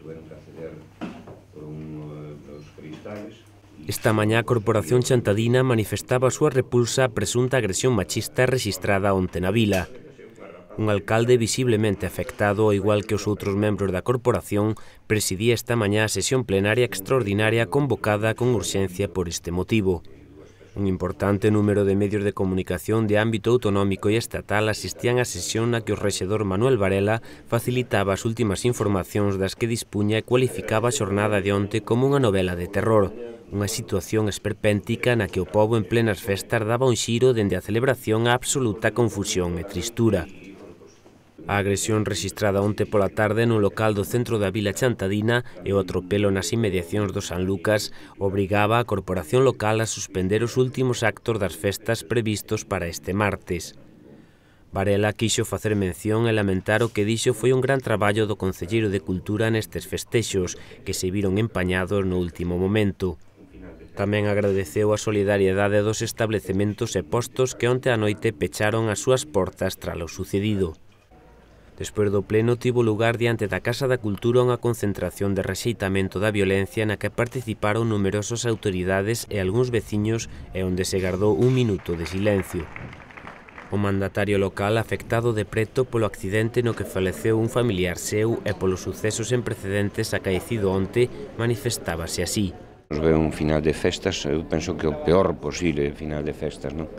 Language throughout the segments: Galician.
Tuvieron que acceder por dos cristales. Esta mañá a Corporación Chantadina manifestaba a súa repulsa á presunta agresión machista rexistrada onte na vila. Un alcalde visiblemente afectado, ao igual que os outros membros da corporación, presidía esta mañá a sesión plenaria extraordinaria convocada con urxencia por este motivo. Un importante número de medios de comunicación de ámbito autonómico e estatal asistían á sesión na que o rexedor Manuel Varela facilitaba as últimas informacións das que dispuña e cualificaba a xornada de onte como unha novela de terror, unha situación esperpéntica na que o pobo en plenas festas daba un xiro dende a celebración a absoluta confusión e tristura. A agresión rexistrada onte pola tarde nun local do centro da vila chantadina e o atropelo nas inmediacións do San Lucas obrigaba a corporación local a suspender os últimos actos das festas previstos para este martes. Varela quixo facer mención e lamentar o que dixo foi un gran traballo do concelleiro de Cultura nestes festexos, que se viron empañados no último momento. Tamén agradeceu a solidariedade dos establecementos e postos que onte á noite pecharon as súas portas tras o sucedido. Despois do pleno tivo lugar diante da Casa da Cultura unha concentración de rexeitamento da violencia na que participaron numerosas autoridades e algúns veciños e onde se gardou un minuto de silencio. O mandatario local, afectado de preto polo accidente no que faleceu un familiar seu e polos sucesos sen precedentes acaecido onte, manifestábase así. Nos ve un final de festas, eu penso que o peor posible final de festas, non?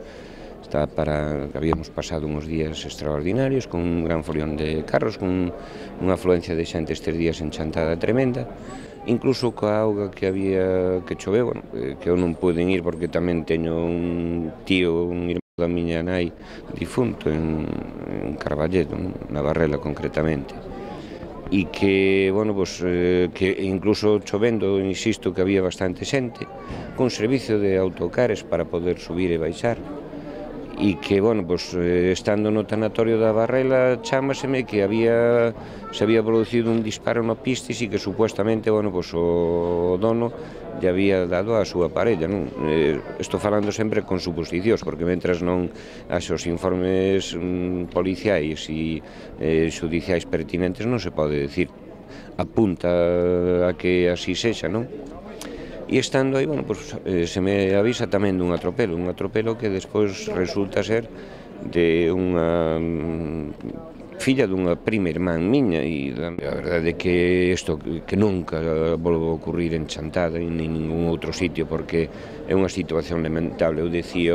Habíamos pasado uns días extraordinarios con un gran folión de carros, con unha afluencia de xente estes días en Chantada tremenda, incluso coa auga que había que choveu, que eu non puden ir porque tamén teño un tío, un irmán da miña nai difunto en Carballedo, na Barrela concretamente, e que, bueno, pues, que incluso chovendo, insisto, que había bastante xente, con servicio de autocares para poder subir e baixar, e que, bueno, pues, estando no tanatorio da Barrela, chámaseme que se había producido un disparo no pistis e que supuestamente, bueno, pues, o dono lle había dado a súa parella, non? Estou falando sempre con suposicións, porque mentras non haxe os informes policiais e xudiciais pertinentes non se pode decir. Apunta a que así sexa, non? E estando aí, bueno, pues, se me avisa tamén dun atropelo que despois resulta ser de unha filla dunha prima irmán miña, e a verdade é que isto que nunca volve a ocurrir en Chantada e en ningún outro sitio, porque é unha situación lamentable. Eu dicía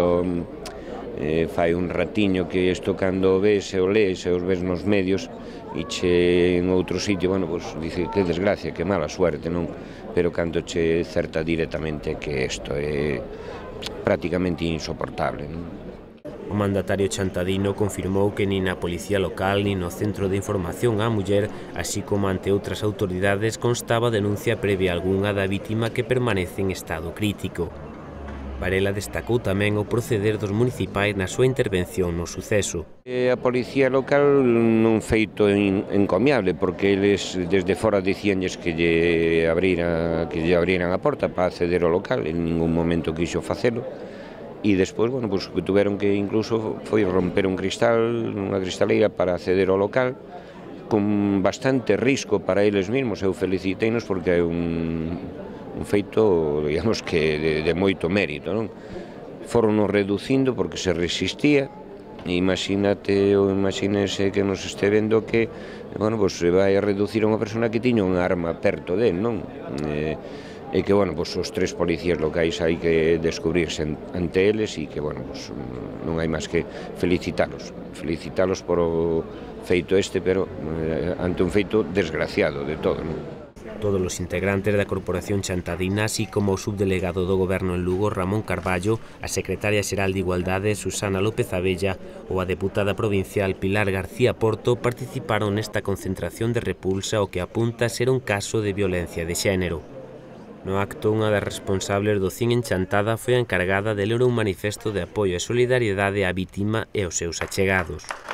fai un ratiño que isto cando ves e o lees e os ves nos medios e che en outro sitio, bueno, pues, dice que desgracia, que mala suerte, non? Pero cando che certa directamente que isto é prácticamente insoportable, non? O mandatario chantadino confirmou que nin a Policía Local nin no Centro de Información á Muller, así como ante outras autoridades, constaba denuncia previa algunha da vítima que permanece en estado crítico. Varela destacou tamén o proceder dos municipais na súa intervención no suceso. A Policía Local non feito encomiable, porque eles desde fora dicíanlles que lle abriran a porta para acceder ao local, en ningún momento quixo facelo, e despois, bueno, pues, que tuveron que incluso foi romper un cristal, unha cristaleira para acceder ao local, con bastante risco para eles mesmos. Eu feliciteinos porque é un feito, digamos, que de moito mérito, non? Foron nos reducindo porque se resistía. Imagínese que nos este vendo que, bueno, pues, se vai a reducir a unha persona que tiña unha arma perto del, non? E que, bueno, pues, os tres policías locais hai que descubrirse ante eles e que, bueno, pues, non hai máis que felicitalos por o feito este, pero ante un feito desgraciado de todo, non? Todos os integrantes da Corporación Chantadina, así como o subdelegado do Goberno en Lugo, Ramón Carballo, a secretaria xeral de Igualdade, Susana López Abella, ou a deputada provincial Pilar García Porto participaron nesta concentración de repulsa o que apunta a ser un caso de violencia de xénero. No acto, unha das responsables do CIN en Chantada foi a encargada de ler un manifesto de apoio e solidariedade á vítima e aos seus achegados.